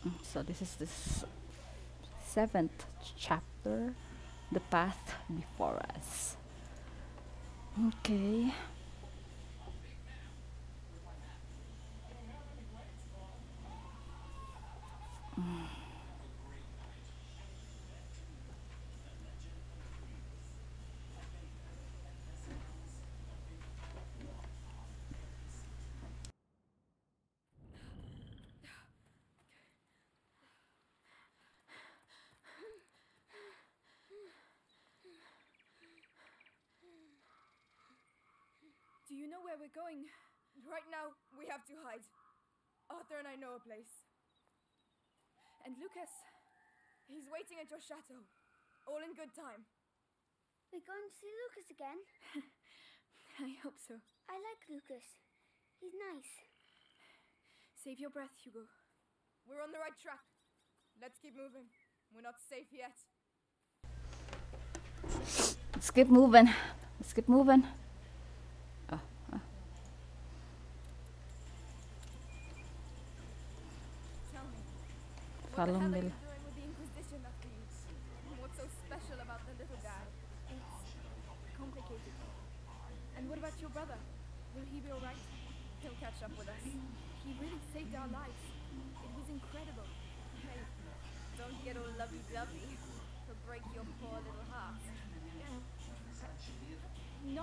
So this is this seventh chapter, the path before us. Okay. Do you know where we're going? Right now, we have to hide. Arthur and I know a place. And Lucas, he's waiting at your chateau. All in good time. We're going to see Lucas again? I hope so. I like Lucas. He's nice. Save your breath, Hugo. We're on the right track. Let's keep moving. We're not safe yet. Let's keep moving. Let's keep moving. Oh, oh. Tell me, Follow what the hell me. are you doing with the Inquisition after you? What's so special about the little guy? It's complicated. And what about your brother? Will he be alright? He'll catch up with us. He really saved our lives. It was incredible. Hey, don't get all lovey-dovey. He'll break your poor little heart. No.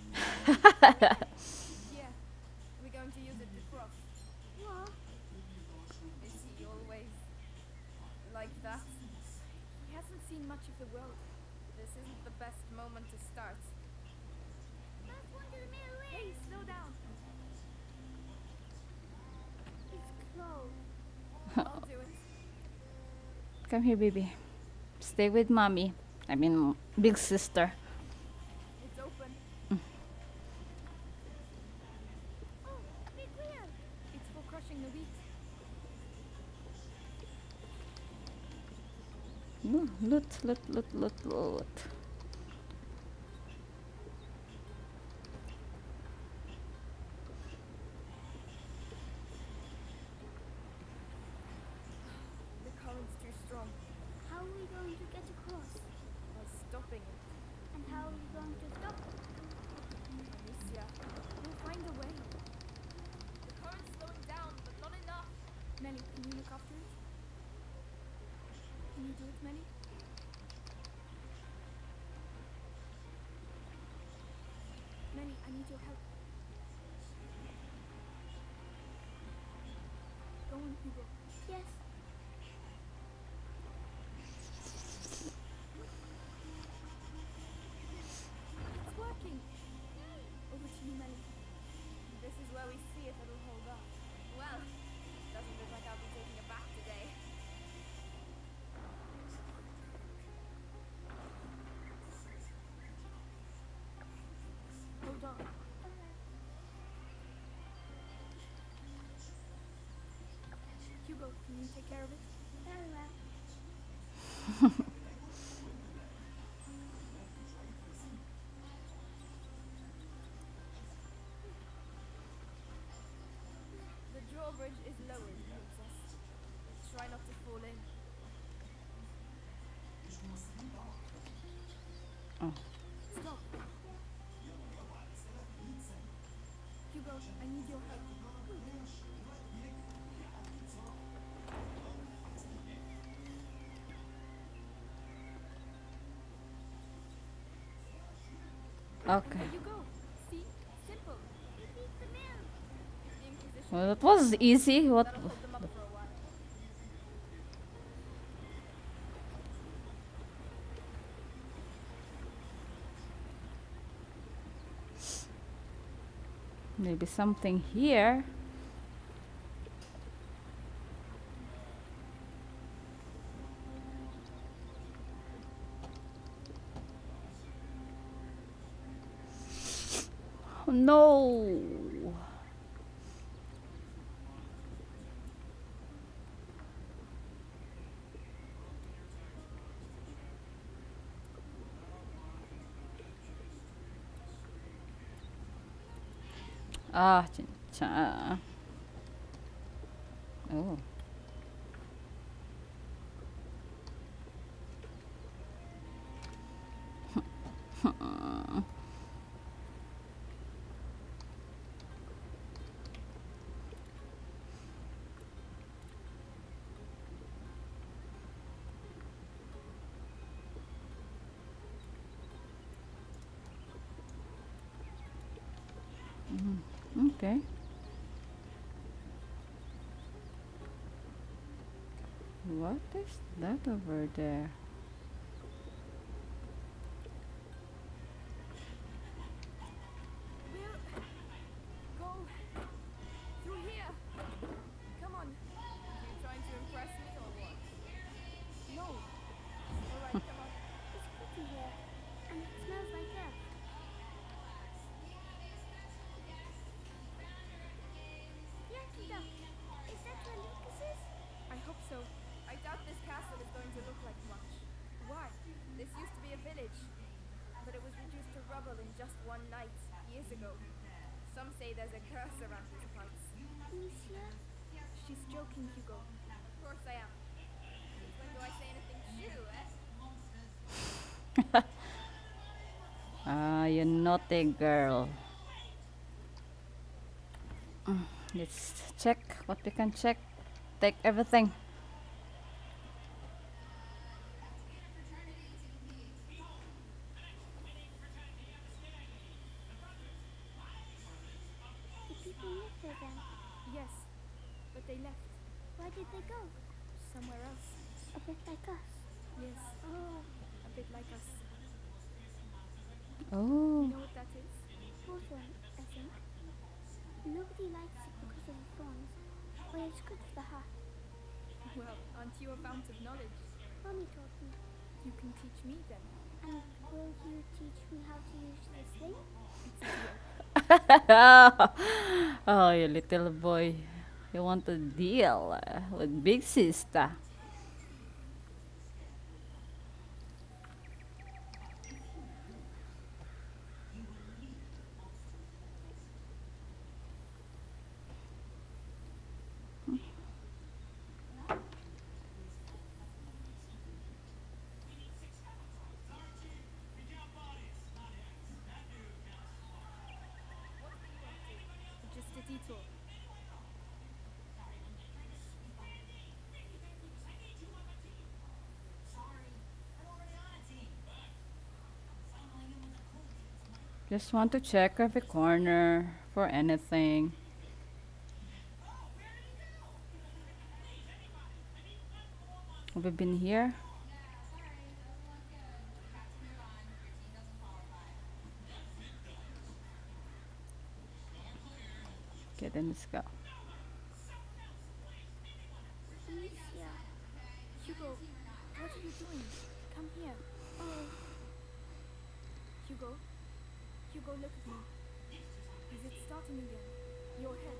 Yeah, we're going to use it to cross. What? Is he always like that? He hasn't seen much of the world. This isn't the best moment to start. Let's one to the middle way. Hey, slow down. It's closed. I'll do it. Come here, baby. Stay with mommy. I mean, big sister. It's open. Oh, big wheel. It's for crushing the wheat. No, loot, loot, loot, loot, loot. The current's too strong. How are we going to get across? By stopping it. And how are we going to stop? Alicia, we'll find a way. The current's slowing down, but not enough. Melly, can you look after it? Can you do it, Melly? Melly, I need your help. Go on, Hugo. Yes. It's working. Over to you, Melly. This is where we see if it'll hold up. Well, doesn't look like I'll be taking it back today. Hold on. Hugo, can you take care of it? Very well. The drawbridge is lowered, Princess. Try not to fall in. Oh. Stop. Hugo, I need your help. Okay. There you go. See? Simple. We beat the mill. The Inquisition Well, that was easy. What? that'll hold them up for a while. Maybe something here. Oh, no. Ah, 진짜. Oh. Okay. What is that over there? We'll go through here. Come on. You trying to impress me or what? No. All right, come on. It's pretty here, and it smells like earth. Lucky duck. Is that where Lucas is? I hope so. I doubt this castle is going to look like much. Why? This used to be a village, but it was reduced to rubble in just one night, years ago. Some say there's a curse around these parts. Monsieur? She's joking, Hugo. Of course I am. Since when do I say anything true, eh? Ah, you naughty girl. Let's check what we can check. Take everything. The people live there then. Yes, but they left Where did they go? somewhere else. A bit like us. Yes, Oh, a bit like us. Oh. You know what that is? hawthorn, I think. Nobody likes it because of the thorns, but it's good for the heart. Well, aren't you a fount of knowledge? Mommy taught me. You can teach me then. And will you teach me how to use this thing? It's a deal. Oh, you little boy. You want to deal with big sister. Just a detour. Just want to check every corner for anything. Have we been here? Okay, then let's go. Amicia. Hugo, what are you doing? Come here. Oh, Hugo. Hugo, look at me. Is it starting again? Your head.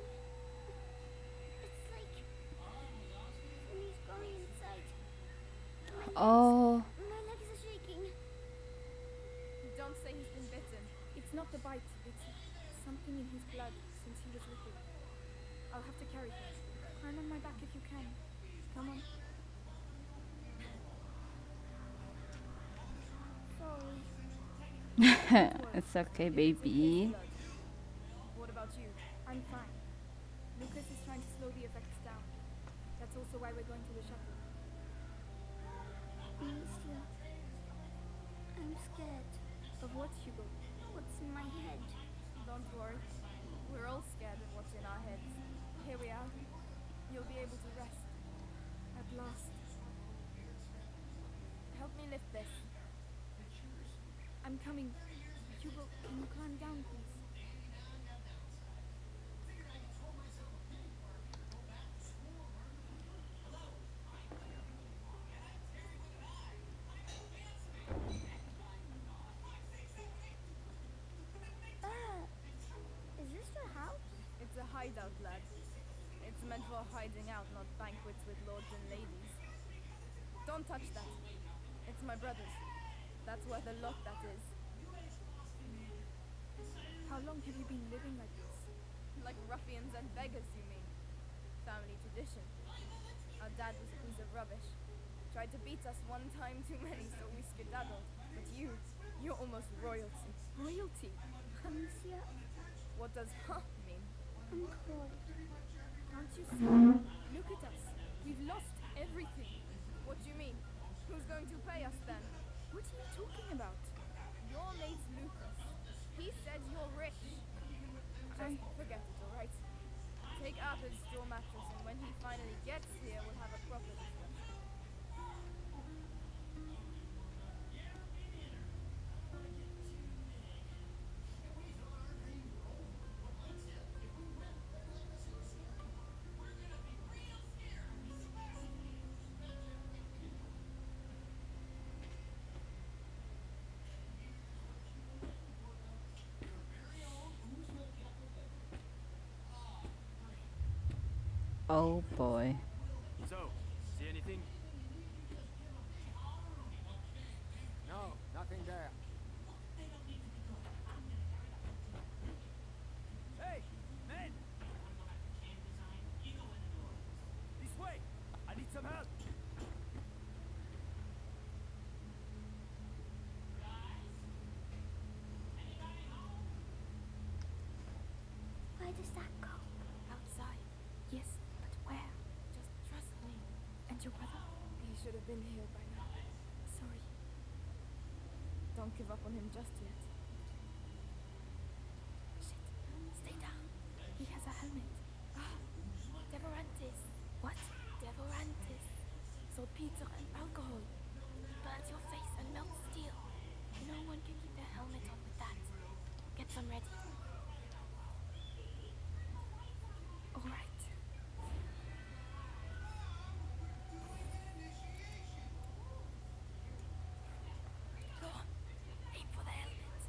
it's like when he's going inside. Oh, My legs are shaking. Don't say he's been bitten. It's not the bite. It's something in his blood since he was little. I'll have to carry him. Climb on my back if you can. Come on. Sorry. it's okay, It's baby. blood. What about you? I'm fine. Lucas is trying to slow the effects down. That's also why we're going to the shuttle. Amicia. I'm scared. Of what, Hugo? What's in my head? Don't worry. We're all scared of what's in our heads. Here we are. You'll be able to rest. At last. Help me lift this. I'm coming. Hugo, can you climb down, please? Is this your house? It's a hideout, lad. It's meant for hiding out, not banquets with lords and ladies. Don't touch that. It's my brother's. That's where the lock that is. How long have you been living like this? Like ruffians and beggars, you mean? Family tradition. Our dad was a piece of rubbish. Tried to beat us one time too many, so we skedaddled. But you're almost royalty. Royalty? Amicia, What does huh mean? I'm cold. Can't you see? Look at us. We've lost everything. What do you mean? Who's going to pay us then? What are you talking about? Your mate's Lucas. He said you're rich. Oh boy. So, see anything? No, nothing there. Hey, men! This way! I need some help! Where does that go? Outside. Yes, but where? Just trust me. And your brother? He should have been here by now. Sorry. Don't give up on him just yet. Shit. Stay down. He has a helmet. Ah, Devorantis. What? Devorantis. Saltpeter and alcohol. Burns your face and melts steel. No one can keep their helmet on with that. Get some ready. All right. Go on. Aim for the helmet.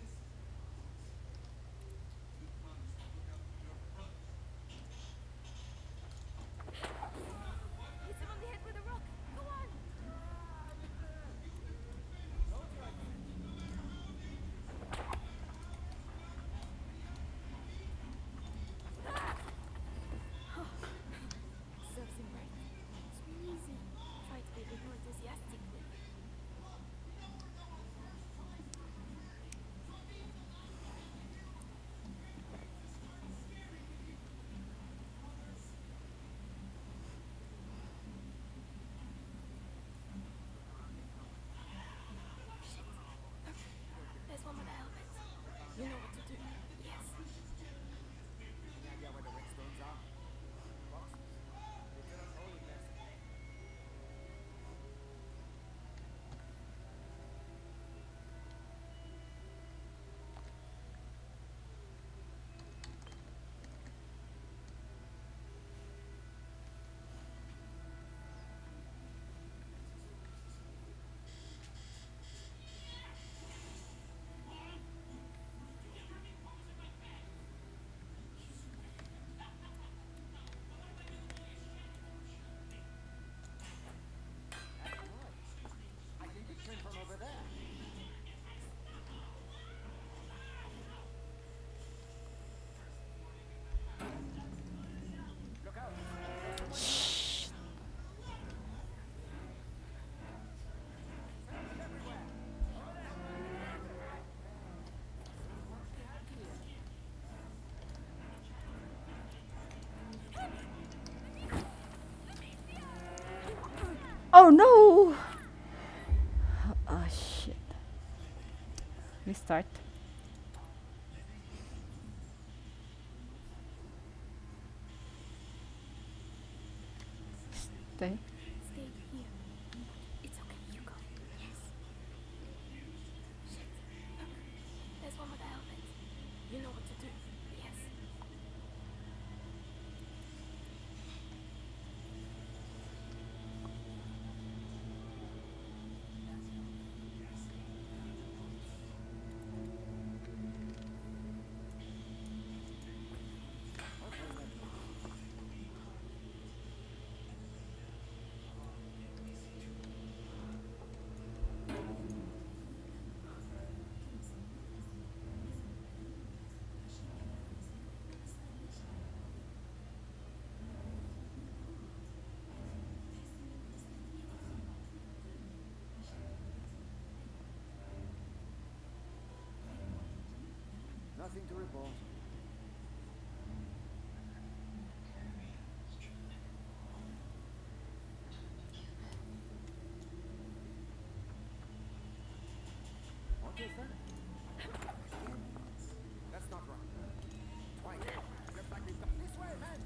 Hit him on the head with a rock. Go on. Serves him right. Too easy. Try to be a bit more enthusiastic with it. Shit. Look. There's one with a helmet. You know what to do. Yes. Any idea where the whetstones are? Boxes. They tell us all the best. I think it came from over there. Look out! Shh. Everywhere! Oh no! Oh shit. Restart. Stay. Stay here. It's okay, you go. Yes. Shit. Look. There's one with a helmet. You know what to do. Yes. Nothing to report. What is that? That's not right. Twice. Looks like we've got this way, man.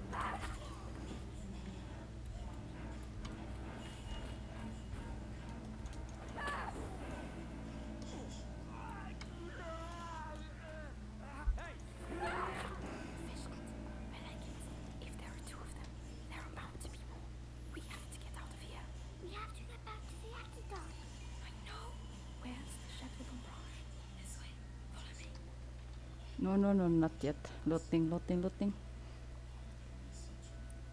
Efficient. I like it. If there are two of them, there are bound to be more. We have to get out of here. We have to get back to the Actidon. I know. Where's the Chateau d'Ombrage? This way. Follow me. No, no, no, not yet. Looting, looting, looting.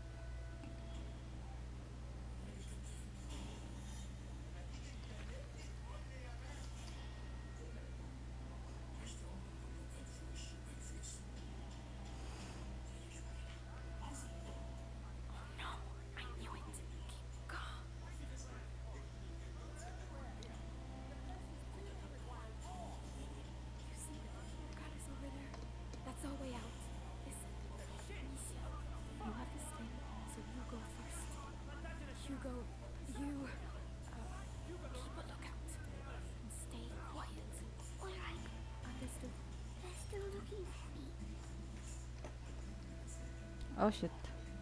Oh shit.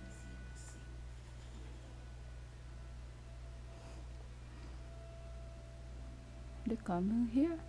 They coming here?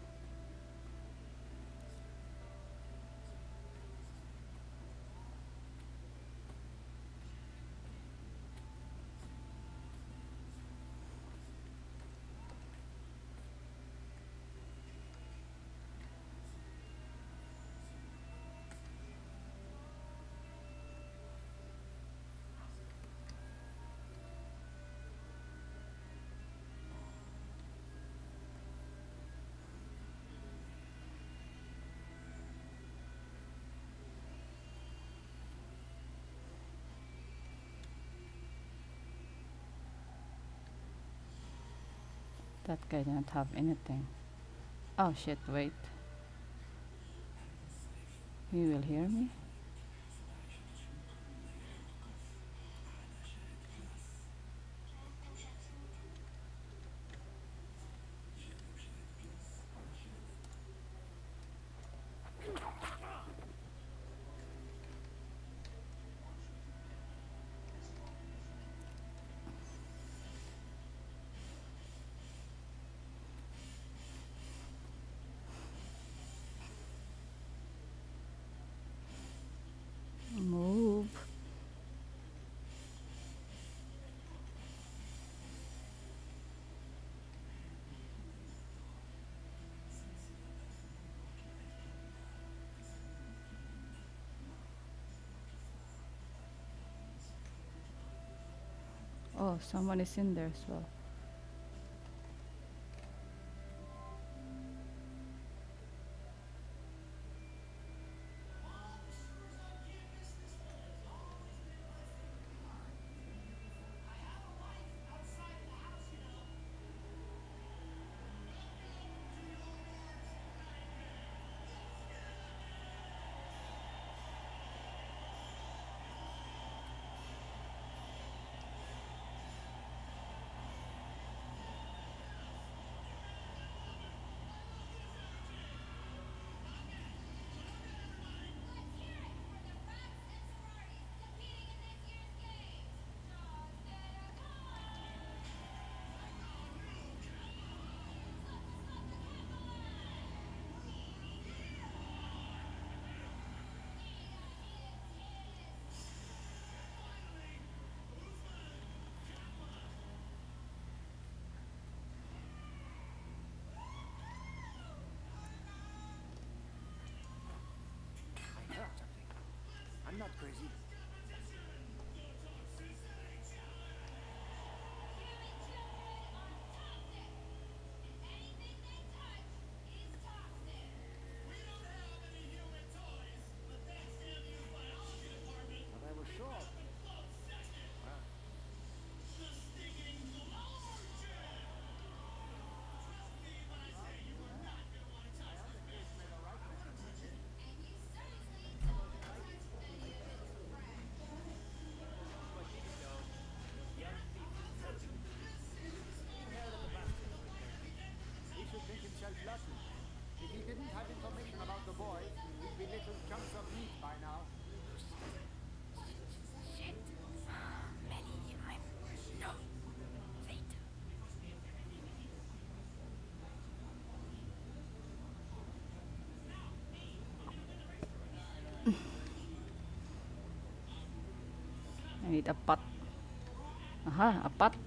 That guy didn't have anything. Oh shit, wait. He will hear me? Move. Oh, someone is in there as well. I heard something. I'm not crazy. But I was sure. Well, he should think himself lucky. If he didn't have information about the boy, he'd be little chunks of meat by now. I need a pot. Aha, a pot.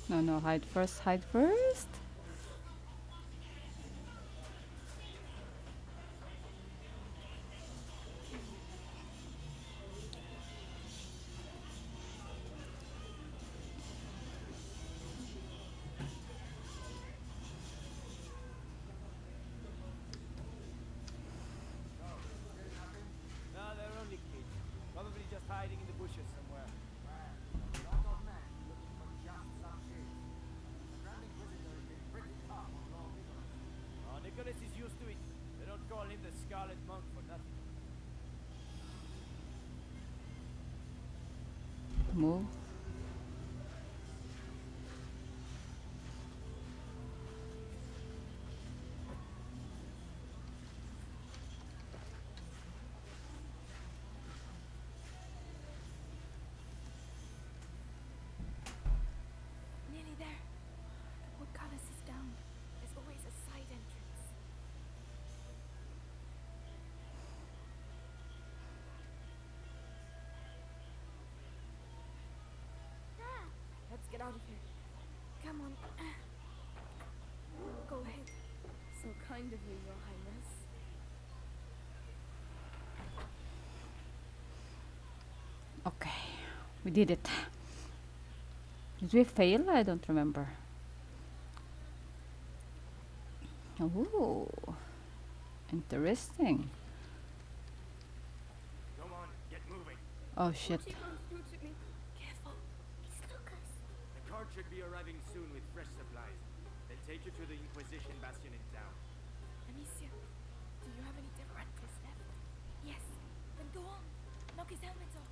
No, no, hide first, hide first. So, still nothing? No, they're only kids. Probably just hiding in the bushes somewhere. Well, a lot of men looking for just some kids. The Grand Inquisitor has been pretty tough on lawbreakers. Oh, Nicholas is used to it. They don't call him the Scarlet Monk for nothing. Move. Nearly there. The portcullis is down. There's always a side entrance. There! Let's get out of here. Come on. Go ahead. So kind of you, Your Highness. Okay, we did it. Did we fail? I don't remember. Ooh, interesting. Come on, get moving. Oh shit. What are you going to do to me? Careful. It's Lucas. The cart should be arriving soon with fresh supplies. They'll take you to the Inquisition bastion in town. Amicia, do you have any differences left? Yes. Then go on. Knock his helmet off.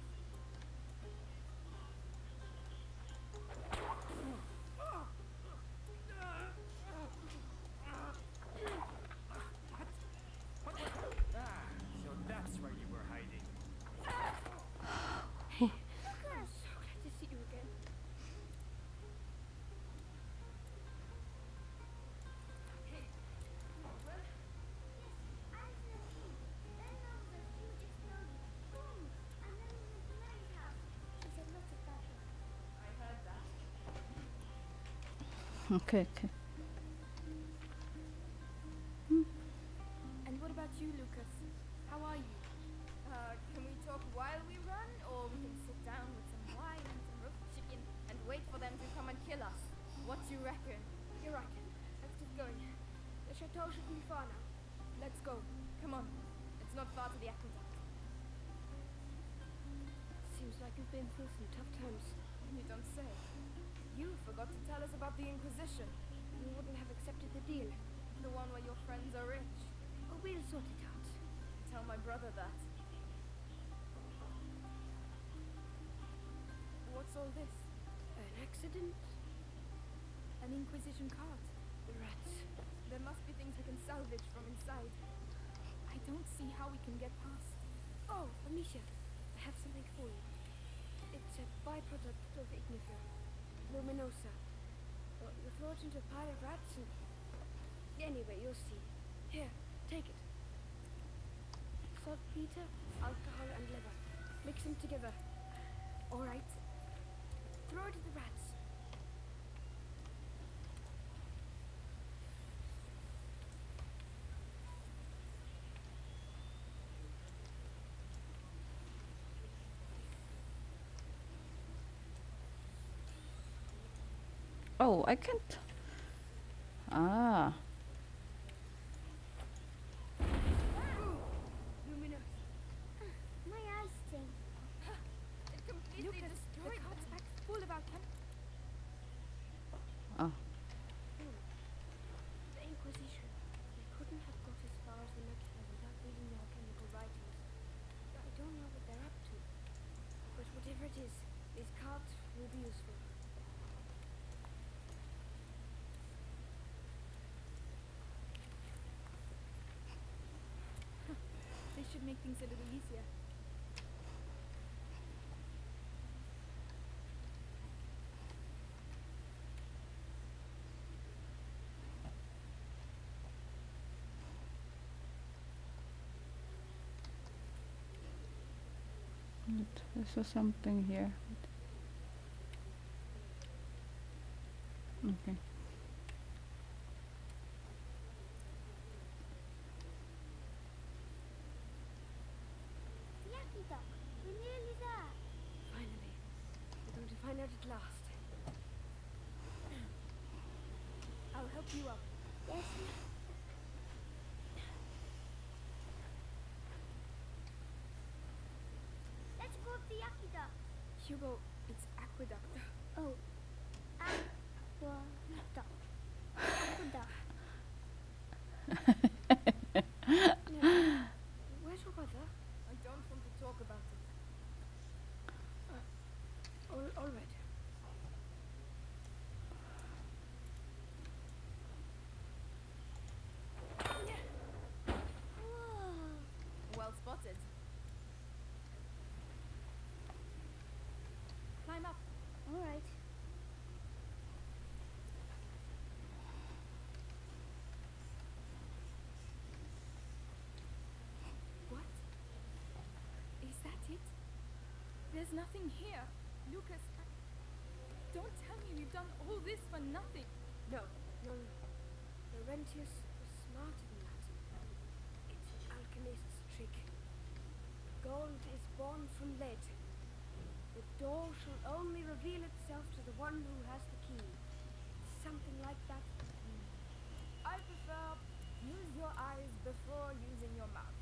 Ah, so that's where you were hiding. I'm so glad to see you again. Okay, okay. And what about you, Lucas? How are you? Can we talk while we run, or we can sit down with some wine and some roast chicken and wait for them to come and kill us? What do you reckon? You're right. Let's get going. The chateau should be far now. Let's go. Come on. It's not far to the aqueduct. Seems like you've been through some tough times. You don't say. You forgot to tell us about the Inquisition. You wouldn't have accepted the deal. The one where your friends are rich. Oh, we'll sort it out. Tell my brother that. What's all this? An accident? An Inquisition cart? The rats. There must be things we can salvage from inside. I don't see how we can get past. Oh, Amicia, I have something for you. It's a byproduct of Ignifer. Luminosa. Well, you throw it into a pile of rats and... Anyway, you'll see. Here, take it. Saltpeter, alcohol and liver. Mix them together. Alright. Throw it at the rats. Oh, I can't. Ah. Luminous. My eyes sting. It completely destroyed the cart's back full of alchem. Oh. The Inquisition. They couldn't have got as far as the next level without reading the alchemical writings. I don't know what they're up to. But whatever it is, these carts will be useful. This should make things a little easier. I saw something here. Okay. Yaki duck, we're nearly there. Finally. We're going to find out at last. I'll help you up. Yes. Let's go up the Yaki duck. Hugo, it's aqueduct. Oh, aqueduct. Aqueduct. Where's your brother? I don't want to talk about it. All right. Whoa. Well spotted. Climb up. All right. What? Is that it? There's nothing here. Lucas, don't tell me we've done all this for nothing. No. Laurentius was smarter than that. It's an alchemist's trick. Gold is born from lead. The door shall only reveal itself to the one who has the key. Something like that. I prefer use your eyes before using your mouth.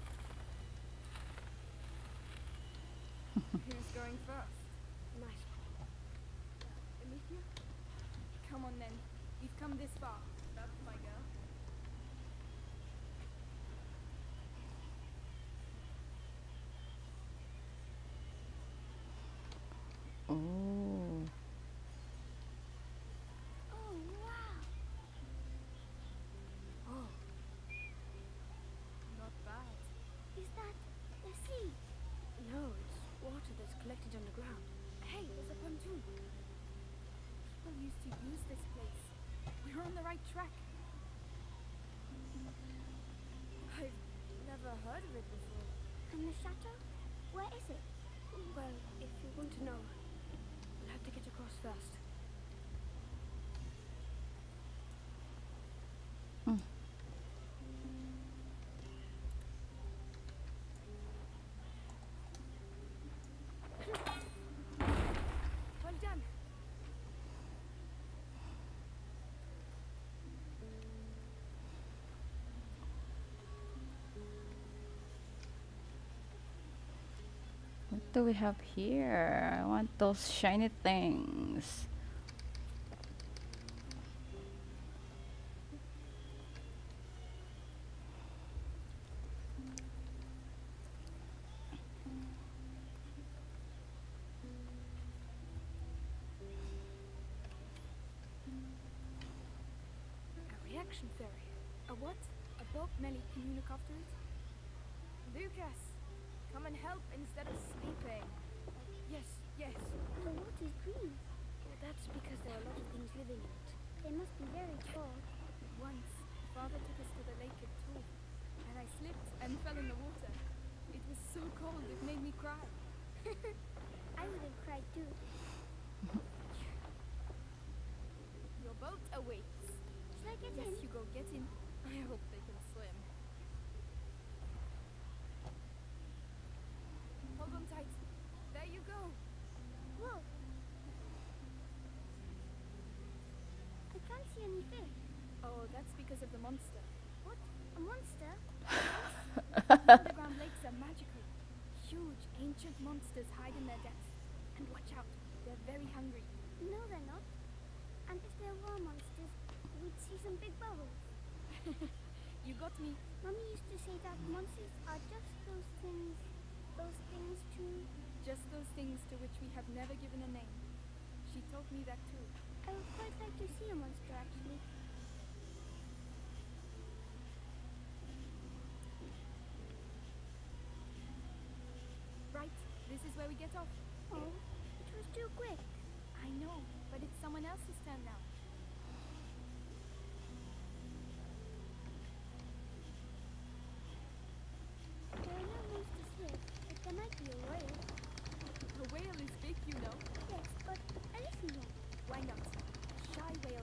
Who's going first? Nice one. Amicia? Come on then. We've come this far. That's my girl. Oh. Oh, wow. Oh. Not bad. Is that the sea? No, it's water that's collected underground. Hey, there's a pontoon. People used to use this place. We're on the right track. I've never heard of it before. And the chateau? Where is it? Well, if you want to know, we'll have to get across first. Mm. Well done. What do we have here? I want those shiny things. A reaction fairy. A what? A boat. Melly, can you look after it? Lucas, come and help instead of sleeping. Yes. The water's green. Well, that's because there are a lot of things living in it. They must be very tall. Once, Father took us to the lake at 2, and I slipped and fell in the water. It was so cold, it made me cry. I would have cried too. Your boat awaits. Shall I get Yes, in? Hugo, get in. I hope they can swim. Hold on tight. There you go. Whoa. I can't see any fish. Oh, that's because of the monster. What? A monster? Underground lakes are magical. Huge, ancient monsters hide in their depths. And watch out, they're very hungry. No, they're not. And if there were monsters, we'd see some big bubbles. You got me. Mummy used to say that monsters are just those things to... Just those things to which we have never given a name. She told me that too. I would quite like to see a monster, actually. Right, this is where we get off. Oh, it was too quick. I know, but it's someone else's turn now. There are no monsters here, but there might be a whale. A whale is big, you know. Yes, but a little one. Why not? A shy whale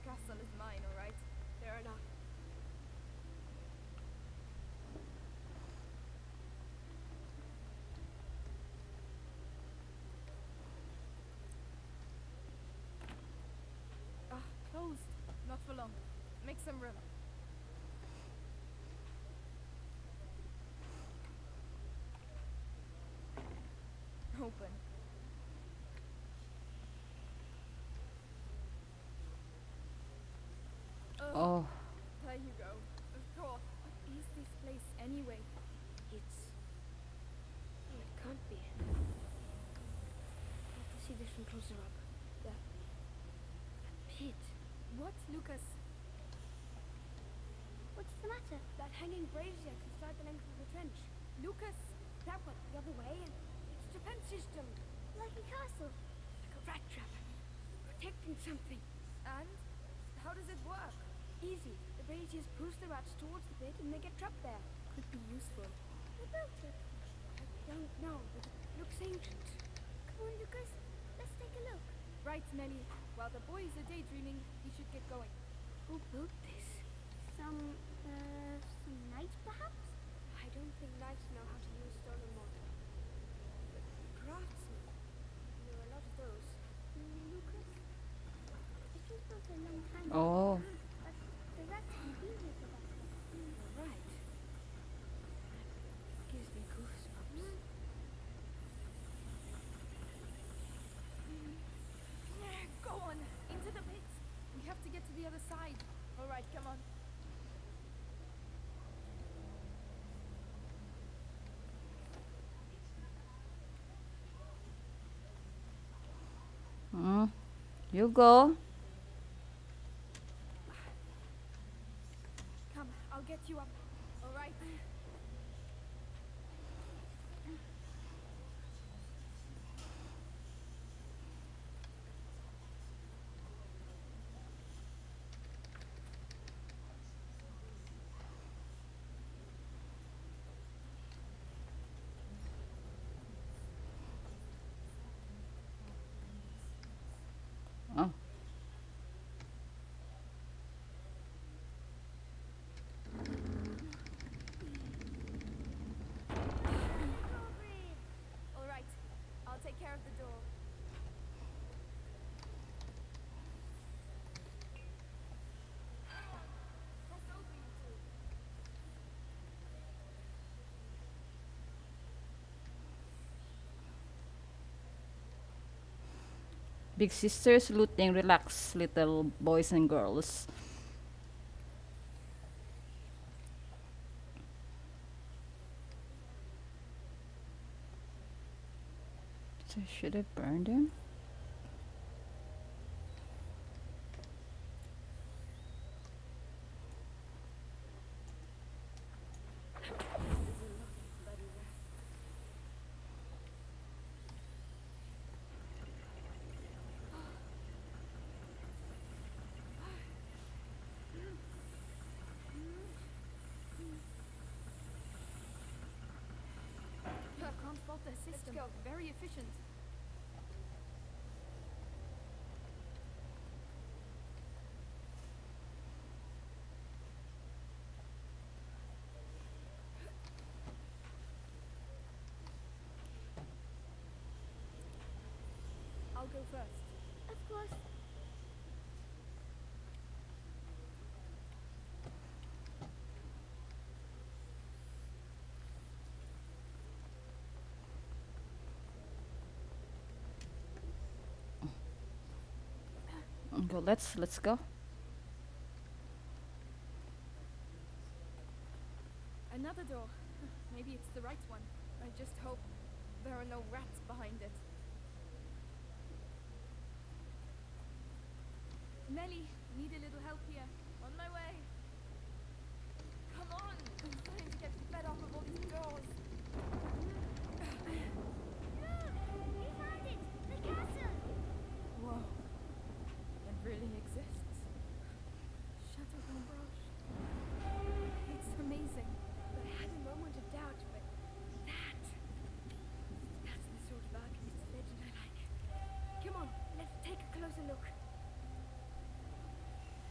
castle is mine, alright? Fair enough. Ah, closed. Not for long. Make some room. Open. Oh, There you go. Of course. What is this place anyway? It's... Oh, it can't be. I have to see this from closer up. That pit. What, Lucas? What's the matter? That hanging brazier can start the length of the trench. Lucas! That one, the other way, and it's a defense system. Like a castle. Like a rat trap. Protecting something. And? How does it work? Easy. The braziers push the rats towards the pit and they get trapped there. Could be useful. Who built it? I don't know, but it looks ancient. Come on, Lucas. Let's take a look. Right, Nelly. While the boys are daydreaming, we should get going. Who built this? Some knights, perhaps? I don't think knights know how to use stone and mortar. But craftsmen, there are a lot of those. Lucas? It was built a long time ago. oh. But the rats have been here for that long. You're right. That gives me goosebumps. Go on! Into the pit! We have to get to the other side. Alright, come on. You go. Come, I'll get you up. Alright. Oh. Alright, I'll take care of the door. Press over, you two. Big sisters looting, relax, little boys and girls. So should I burn them? I can't fault their system. Let's go. Very efficient. I'll go first. Of course. Okay, let's go. Another door. Maybe it's the right one. I just hope there are no rats behind it. Nelly, need a little help here. On my way. Come on! I'm starting to get fed up of all these doors. Look! We found it! The castle! Whoa. It really exists. Chateau d'Ambrose. It's amazing. I had a moment of doubt, but that's the sort of alchemist legend I like. Come on, let's take a closer look.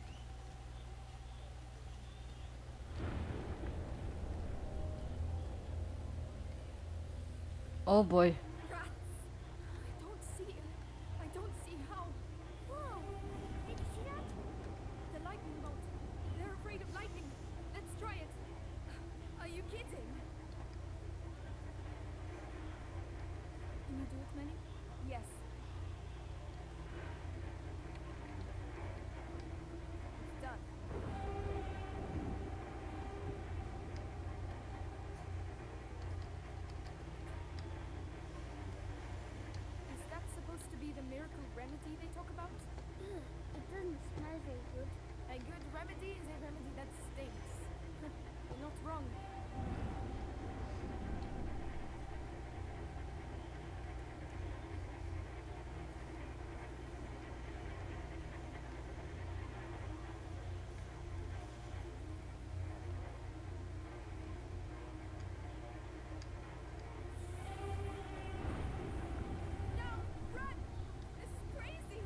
Oh boy. Rats! I don't see how. Whoa! Did you see that? The lightning bolt. They're afraid of lightning. Let's try it. Are you kidding? Can you do it, Melly? Yes. It's done. Is that supposed to be the miracle remedy they talk about? Ugh, it doesn't smell very good. A good remedy is a remedy that stinks. You're not wrong. No! Run! This is crazy!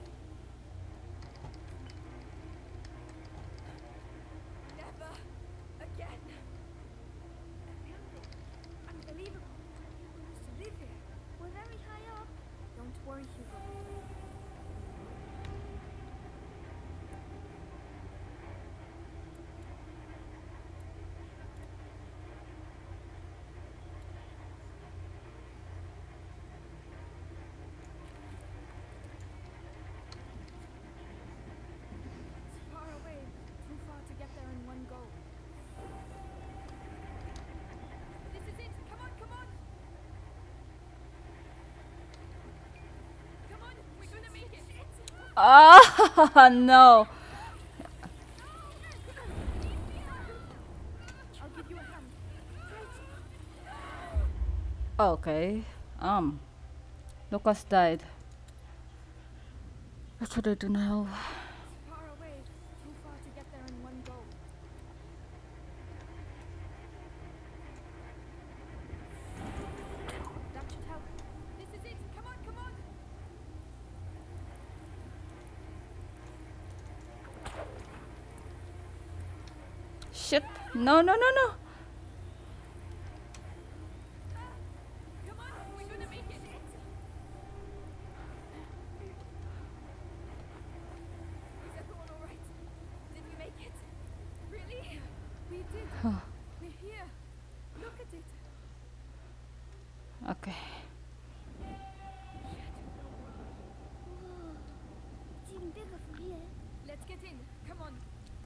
Never again. Unbelievable. We used to live here. We're very high up. Don't worry, Hugo. It's far away. Too far to get there in one go. This is it! Come on, come on! Come on, we're gonna make it! Ah, no. I'll give you a hand. Okay. Lucas died. What should I do now? It's far away. Too far to get there in one go. That should help. This is it! Come on, come on! Shit. No, no, no, no. Come on, we're gonna make it! Is everyone alright? Did we make it? Really? We did. We're here. Look at it. Okay. Whoa. It's even bigger from here. Let's get in. Come on.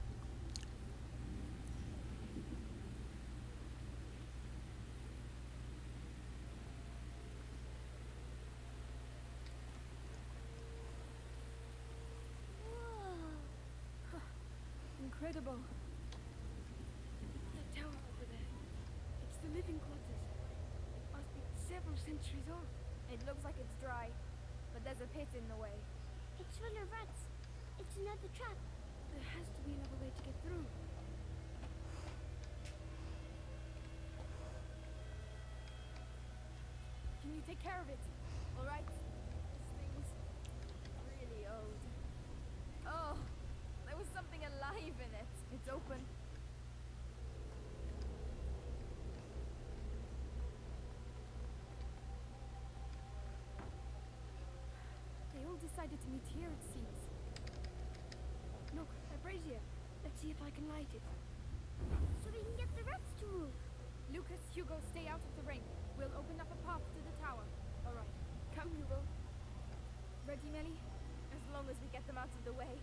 Whoa. Incredible. The tower over there. It's the living quarters. Must be several centuries old. It looks like it's dry, but there's a pit in the way. It's full of rats. It's another trap. There has to be another way to get through. Can you take care of it? All right. This thing's really old. Oh, there was something alive in it. It's open. They all decided to meet here, it seems. Look, a brazier. Let's see if I can light it. So we can get the rats to move. Lucas, Hugo, stay out of the ring. We'll open up a path to the tower. All right. Come, Hugo. Ready, Melly? As long as we get them out of the way.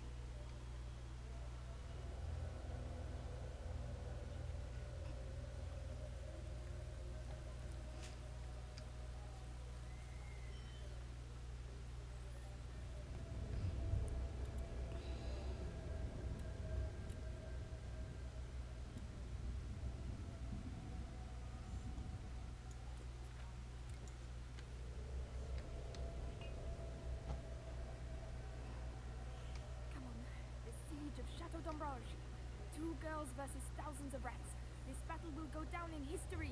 Dombrage. 2 girls versus thousands of rats. This battle will go down in history.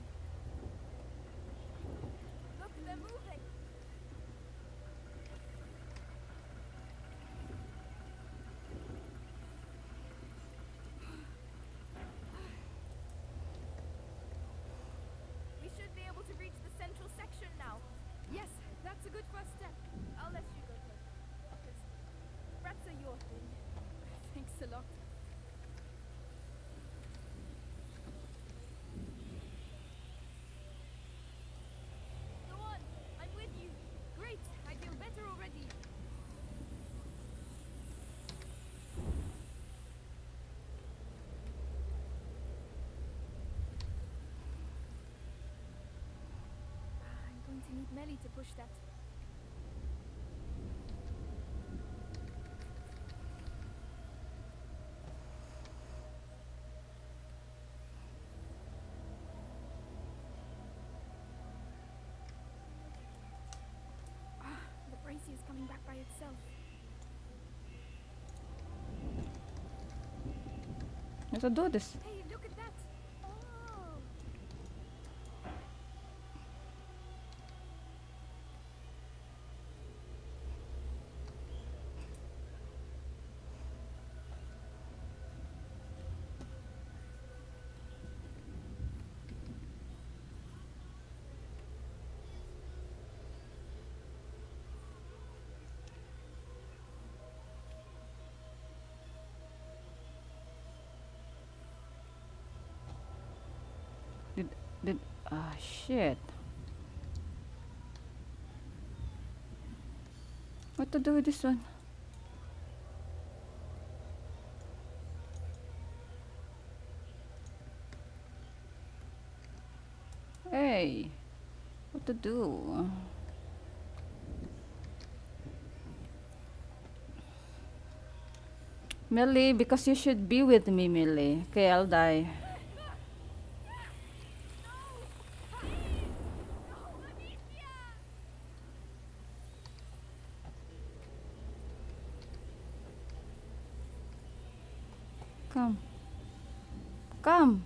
Look, they're moving. We should be able to reach the central section now. locked. Go on, I'm with you. Great, I feel better already. I'm going to need Melly to push that. The bracy is coming back by itself. Let's do this. Hey, look at that! Oh! Did ah shit. What to do with this one? Hey, what to do? Millie, because you should be with me, Millie. Okay, I'll die. Come. Come.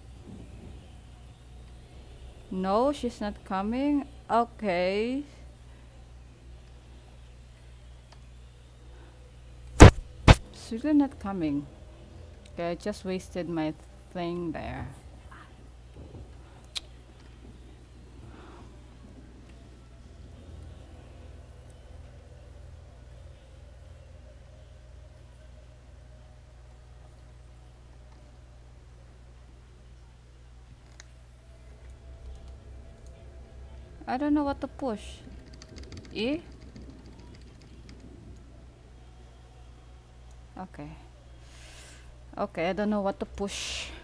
No, she's not coming. Okay. She's really not coming. Okay, I just wasted my thing there. I don't know what to push. E? Okay. Okay, I don't know what to push.